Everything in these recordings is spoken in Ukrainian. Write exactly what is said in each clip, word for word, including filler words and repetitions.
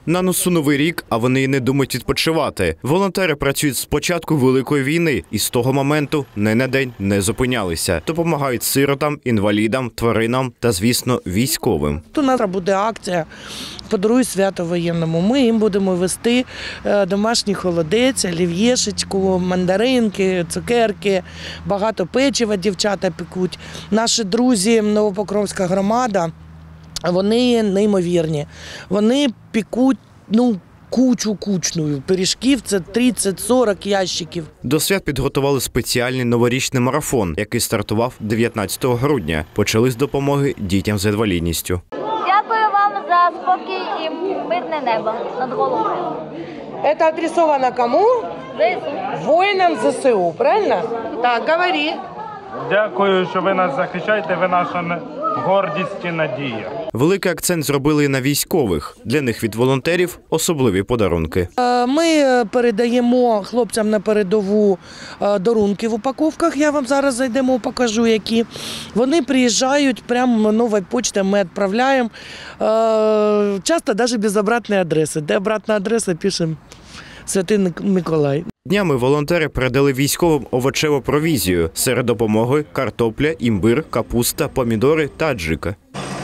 На носу Новий рік, а вони й не думають відпочивати. Волонтери працюють з початку Великої війни і з того моменту ні на день не зупинялися. Допомагають сиротам, інвалідам, тваринам та, звісно, військовим. У нас буде акція «Подаруй свято воєнному». Ми їм будемо вести домашній холодець, олів'єшечку, мандаринки, цукерки, багато печива дівчата пекуть. Наші друзі, Новопокровська громада, вони неймовірні. Вони пекуть, ну, кучу кучную пиріжків, це тридцять-сорок ящиків. До свят підготували спеціальний новорічний марафон, який стартував дев'ятнадцятого грудня. Почали з допомоги дітям з інвалідністю. Дякую вам за спокій і мирне небо над головою. Це адресовано кому? Воїнам ЗСУ, правильно? Так, говори. Дякую, що ви нас захищаєте, ви наша гордість і надія. Великий акцент зробили і на військових. Для них від волонтерів особливі подарунки. Ми передаємо хлопцям на передову дарунки в упаковках. Я вам зараз зайдемо, покажу, які. Вони приїжджають, прямо новою почтою ми відправляємо. Часто навіть без обратної адреси. Де обратна адреса, пишемо Святий Миколай. Днями волонтери передали військовим овочеву провізію. Серед допомоги – картопля, імбир, капуста, помідори та аджика.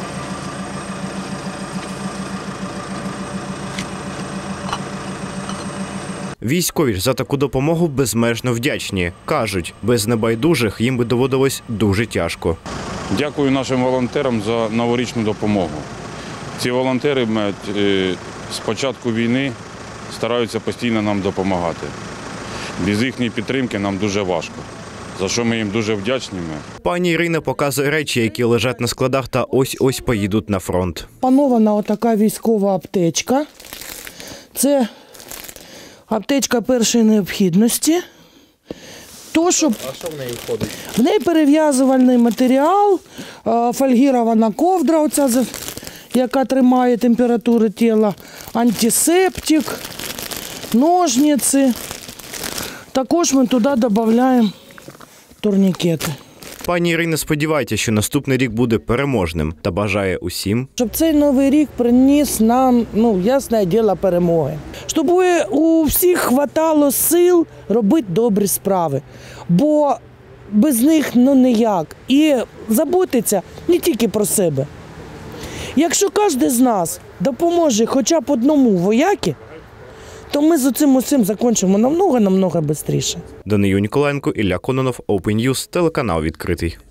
Військові ж за таку допомогу безмежно вдячні. Кажуть, без небайдужих їм би доводилось дуже тяжко. Дякую нашим волонтерам за новорічну допомогу. Ці волонтери з початку війни стараються постійно нам допомагати. Без їхньої підтримки нам дуже важко, за що ми їм дуже вдячні. Пані Ірина показує речі, які лежать на складах та ось-ось поїдуть на фронт. Панована отака військова аптечка. Це аптечка першої необхідності. То, щоб... А що в неї входить? В неї перев'язувальний матеріал, фольгірована ковдра, оця, яка тримає температуру тіла, антисептик, ножниці. Також ми туди додаємо турнікети. Пані Ірина сподівається, що наступний рік буде переможним та бажає усім, щоб цей новий рік приніс нам, ну, ясне діло, перемоги. Щоб у всіх хватало сил робити добрі справи, бо без них, ну, ніяк. І заботиться не тільки про себе. Якщо кожен з нас допоможе хоча б одному вояки, то ми з цим усім закінчимо намного-намного швидше. Данию Ніколаєнко, Ілля Кононов, Open News, телеканал відкритий.